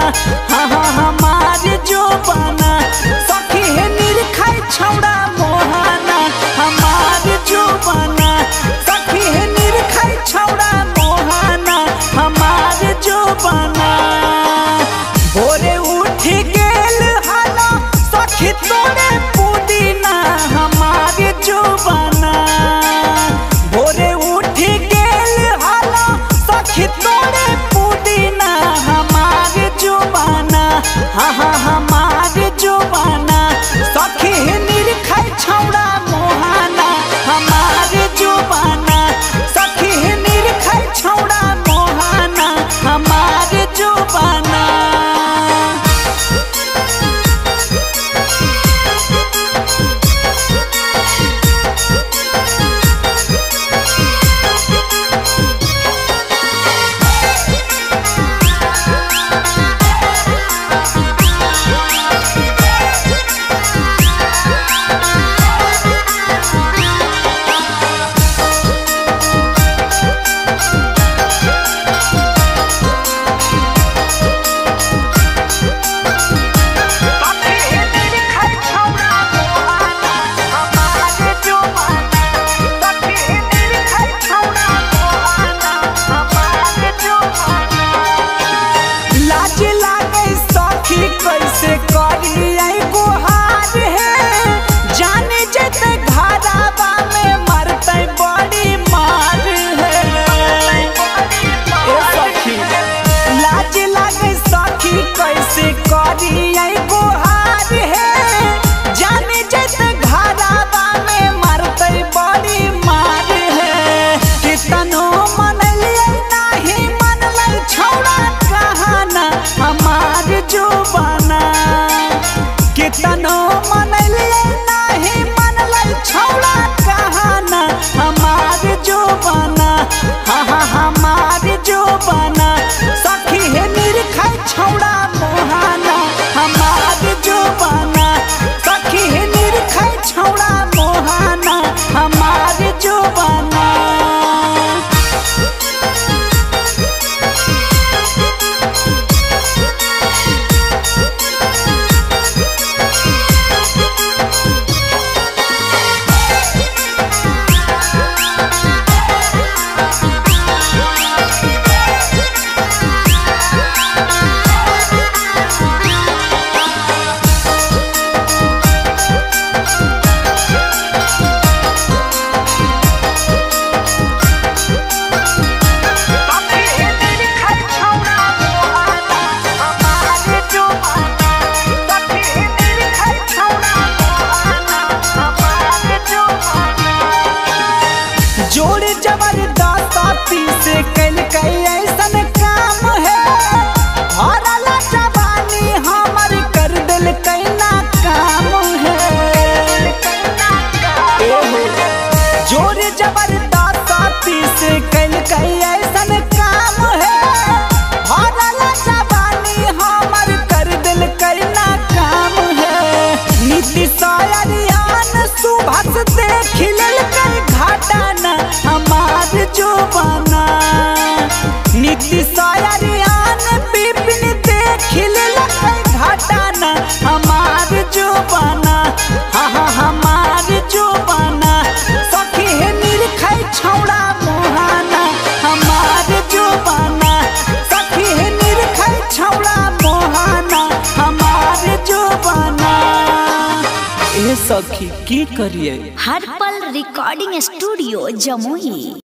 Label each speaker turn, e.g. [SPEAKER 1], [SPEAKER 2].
[SPEAKER 1] हाँ हाँ हमारे जो बना सखी है निरखाई छौड़ा मोहाना हमारे जो बना सखी है निरखाई छौड़ा मोहाना हमारे जो बना भोरे उठ गेल हला सखी तोड़े पुदीना हमारे जो बना भोरे उठ गेल हला सखी तोड़े पुदीना हमारे जो बना हाँ हाँ हमारे जो बना सखी निरखाई छौड़ा मोहाना हमारे जो बना सखी निरखाई छौड़ा मोहाना हमारे जो बना कैसे करिए गुहार है जाने जैसे घराबा में मरते बड़ी मार है सखी लाज लागे सखी कैसे करिए गुहार है जाने जैसे घराबा में मरते बड़ी मार है कितनो मनलिए नहीं मनल छौड़ा कहाना हमारे जो बना कितनो मनलिए नहीं मनल छौड़ा कहाना हमारे जो बना हाँ हाँ हमारे जो बना सखी है निरखाई छौड़ा मोहाना हमारे जो बना सखी है निरखाई छौड़ा मोहाना हमारे जो बना जोड़ जबरदस्ती से कल कई ऐसन काम है भरला जवानी हमर कर दिल कैना काम है जोड़ जबरदस्ती से कल कई ऐसन काम है भरला जवानी हमर कर दिल कैना काम है नीति सायरियान सुबह देख लेल कई घाटाना हमारे जो बना नीति सायरियान विपिन देख लेल कई घाटाना हमारे जो बना हाँ हाँ हमारे जो बना सखी है निरखाई छौड़ा मोहाना हमारे जो बना सखी है निरखाई छौड़ा मोहाना हमारे जो बना ए सखी की करिए
[SPEAKER 2] हर पल रिकॉर्डिंग स्टूडियो जमुई।